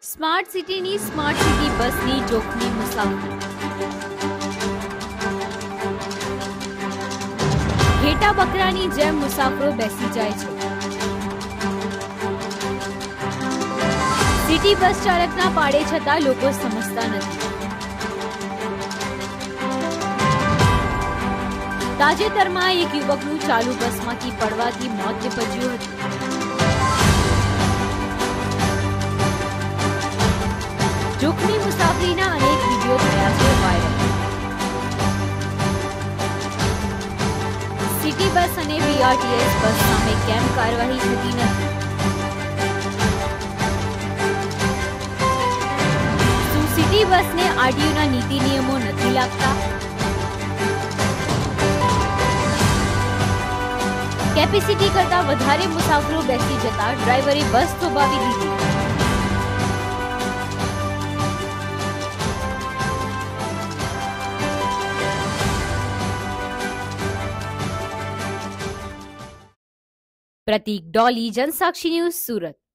Smart સિટીની smart city બસની જોખમી મુસાફરી. ઘેટા બકરાની જેમ મુસાફરો બેસી જાય છે. સિટી બસ ચાલકના પાડે છતાં લોકો સમજતા નથી. તાજેતરમાં એક યુવકનું ચાલુ બસમાંથી પડવાથી મોત નીપજ્યું હતું. જોખમી મુસાફરીના અનેક વિડીયો થયા છે વાયરલ. સિટી બસ અને બીઆરટીએસ બસ સામે કેમ કાર્યવાહી થતી નથી? શું સિટી બસને આરટીઓના નીતિ નિયમો નથી લાગતા? કેપેસિટી કરતા વધારે મુસાફરો બેસી જતા ડ્રાઈવરે બસ થોભાવી દીધી. પ્રતીક ડોલી, જનસાક્ષી ન્યૂઝ, સુરત.